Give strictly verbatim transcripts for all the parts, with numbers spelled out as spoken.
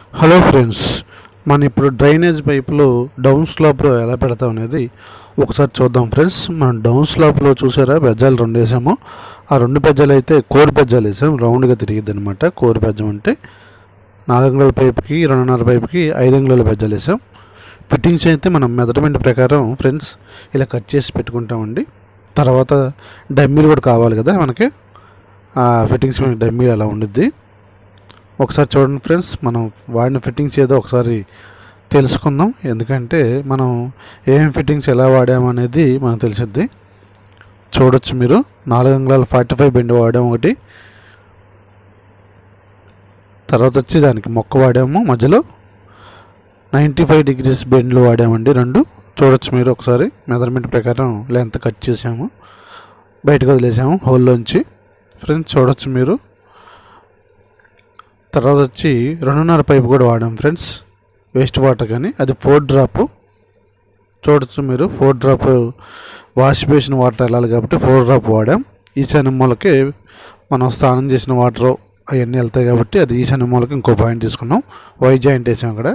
Hello friends, మనం ఇప్పుడు drainage పైపులు డౌన్ స్లాప్లో ఎలా పెడతాం అనేది ఒకసారి చూద్దాం ఫ్రెండ్స్. మనం డౌన్ స్లాప్లో చూసారా బెజ్జాలు రెండు వేసాము. ఆ రెండు బెజ్జాలు అయితే కోర్ బెజ్జాలు వేసాం, రౌండ్గా తిరిగిద్ది అనమాట. కోర్ బెజ్జం అంటే నాలుగు అంగుళాల పైపుకి రెండున్నర పైపుకి ఐదు అంగుళాల బెజ్జాలు వేసాం. ఫిట్టింగ్స్ అయితే మనం మెజర్మెంట్ ప్రకారం ఫ్రెండ్స్ ఇలా కట్ చేసి పెట్టుకుంటామండి. తర్వాత డమ్మీలు కూడా కావాలి కదా మనకి, ఆ ఫిట్టింగ్స్ డమ్మీ అలా ఉండిద్ది. ఒకసారి చూడండి ఫ్రెండ్స్, మనం వాడిన ఫిట్టింగ్స్ ఏదో ఒకసారి తెలుసుకుందాం. ఎందుకంటే మనం ఏం ఫిట్టింగ్స్ ఎలా వాడామనేది మనకు తెలిసిద్ది. చూడొచ్చు మీరు, నాలుగు అంగుళాల ఫార్టీ ఫైవ్ బెండ్ వాడాము ఒకటి, తర్వాత వచ్చి దానికి మొక్క వాడాము, మధ్యలో నైంటీ ఫైవ్ డిగ్రీస్ బెండ్లు వాడామండి రెండు. చూడొచ్చు మీరు ఒకసారి మెజర్మెంట్ ప్రకారం లెంత్ కట్ చేసాము, బయటకు వదిలేసాము హోల్లోంచి. ఫ్రెండ్స్ చూడొచ్చు మీరు. తర్వాత వచ్చి రెండున్నర పైపు కూడా వాడాం ఫ్రెండ్స్, వేస్ట్ వాటర్ కానీ, అది ఫోర్ డ్రాప్. చూడొచ్చు మీరు, four drop wash basin water వెళ్ళాలి కాబట్టి ఫోర్ డ్రాప్ వాడాం. ఈశాన్య మూలకి మనం స్నానం చేసిన వాటర్ అవన్నీ వెళ్తాయి కాబట్టి అది ఈశాన్య మూలకి ఇంకో పాయింట్ తీసుకున్నాం. వై జాయింట్ వేసాం అక్కడ.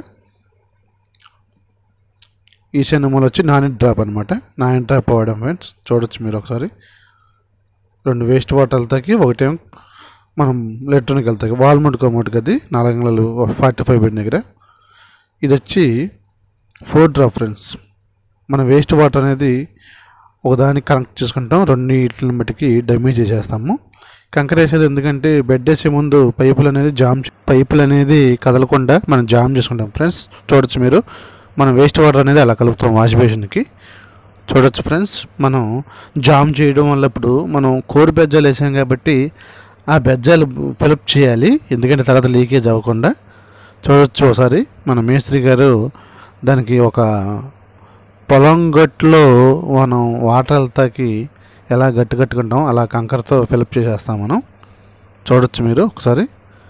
ఈశాన్య మూల వచ్చి నాని డ్రాప్ అనమాట, నాని డ్రాప్ వాడాం ఫ్రెండ్స్. చూడొచ్చు మీరు ఒకసారి, రెండు వేస్ట్ వాటర్ వెళ్తాయి, ఒకటేం మనం లెట్రోనికి వెళ్తాయి. వాల్మూట్ కమోట్కి అది నాలుగు అంగుళాలు ఫార్టీ ఫైవ్ బెండ్ దగ్గర. ఇది వచ్చి ఫోర్ డ్రాప్ ఫ్రెండ్స్. మనం వేస్ట్ వాటర్ అనేది ఒకదానికి కనెక్ట్ చేసుకుంటాం, రెండు ఇట్ల మట్టికి డమ్మీ చేసేస్తాము. కంకర వేసేది ఎందుకంటే బెడ్ వేసే ముందు పైపులు అనేది జామ్ పైపులు అనేది కదలకుండా మనం జామ్ చేసుకుంటాం ఫ్రెండ్స్. చూడొచ్చు మీరు, మనం వేస్ట్ వాటర్ అనేది అలా కలుపుతాం వాష్ బేసిన్కి. చూడొచ్చు ఫ్రెండ్స్, మనం జామ్ చేయడం వల్ల ఇప్పుడు మనం కోర్ బెజ్జాలు వేసాం కాబట్టి ఆ బెజ్జాలు ఫిలప్ చేయాలి, ఎందుకంటే తర్వాత లీకేజ్ అవ్వకుండా. చూడొచ్చు ఒకసారి, మన మేస్త్రి గారు దానికి ఒక పొలం గట్టులో మనం వాటర్ వెళ్తాకి ఎలా గట్టి కట్టుకుంటాం అలా కంకరతో ఫిలప్ చేసేస్తాం మనం. చూడొచ్చు మీరు ఒకసారి,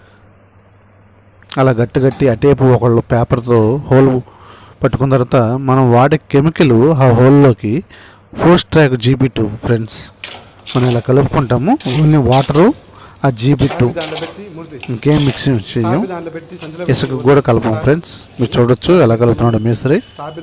అలా గట్టి గట్టి అటేపు ఒకళ్ళు పేపర్తో హోల్ పట్టుకున్న తర్వాత మనం వాడే కెమికల్ ఆ హోల్లోకి force track GB two friends. మనం ఇలా కలుపుకుంటాము, ఓన్లీ వాటరు ఆ జీబీ టూ, ఇంకేం మిక్సింగ్ చేయం, ఇసుక కూడా కలపం ఫ్రెండ్స్. మీరు చూడొచ్చు ఎలా కలుపుతున్నాడు మేస్త్రి.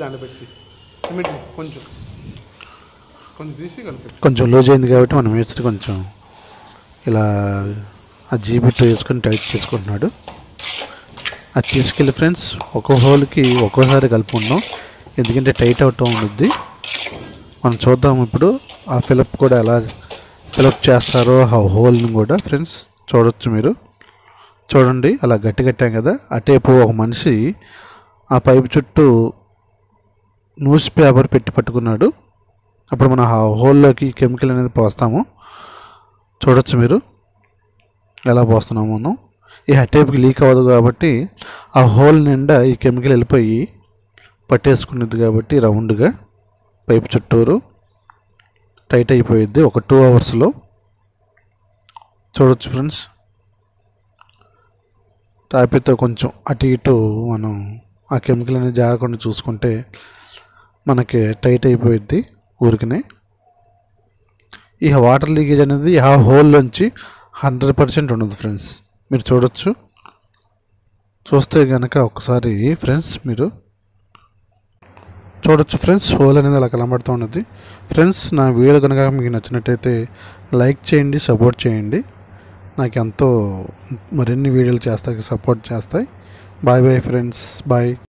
కొంచెం లూజ్ అయింది కాబట్టి మన మేస్త్రి కొంచెం ఇలా ఆ జీబీ టూ వేసుకొని టైట్ చేసుకుంటున్నాడు. అది తీసుకెళ్ళి ఫ్రెండ్స్ ఒక్కో హోల్కి ఒక్కోసారి కలుపుకుందాం, ఎందుకంటే టైట్ అవుతూ ఉంటుంది. మనం చూద్దాం ఇప్పుడు ఆ ఫిలప్ కూడా ఎలా ఫిలప్ చేస్తారో ఆ హోల్ని కూడా ఫ్రెండ్స్. చూడొచ్చు మీరు, చూడండి అలా గట్టి కట్టాం కదా. అటేపు ఒక మనిషి ఆ పైపు చుట్టూ న్యూస్ పేపర్ పెట్టి పట్టుకున్నాడు. అప్పుడు మనం ఆ హోల్లోకి కెమికల్ అనేది పోస్తాము. చూడొచ్చు మీరు ఎలా పోస్తున్నాము మనం. ఈ అటేపుకి లీక్ అవ్వదు కాబట్టి ఆ హోల్ నిండా ఈ కెమికల్ వెళ్ళిపోయి పట్టేసుకునేది కాబట్టి రౌండ్గా పైపు చుట్టూరు టైట్ అయిపోయిద్ది ఒక టూ అవర్స్లో. చూడొచ్చు ఫ్రెండ్స్, టాపితో కొంచెం అటు ఇటు మనం ఆ కెమికల్ అనేది జారకుండా చూసుకుంటే మనకి టైట్ అయిపోయిద్ది ఊరికనే. ఈ వాటర్ లీకేజ్ అనేది ఆ హోల్లోంచి హండ్రెడ్ పర్సెంట్ ఉండదు ఫ్రెండ్స్. మీరు చూడొచ్చు, చూస్తే కనుక ఒకసారి ఫ్రెండ్స్ మీరు చూడొచ్చు ఫ్రెండ్స్, హోల్ అనేది అలా కనబడుతూ ఉన్నది ఫ్రెండ్స్. నా వీడియో కనుక మీకు నచ్చినట్టయితే లైక్ చేయండి, సపోర్ట్ చేయండి. నాకు ఎంతో మరిన్ని వీడియోలు చేస్తాయి, సపోర్ట్ చేస్తాయి. Bye bye friends, bye.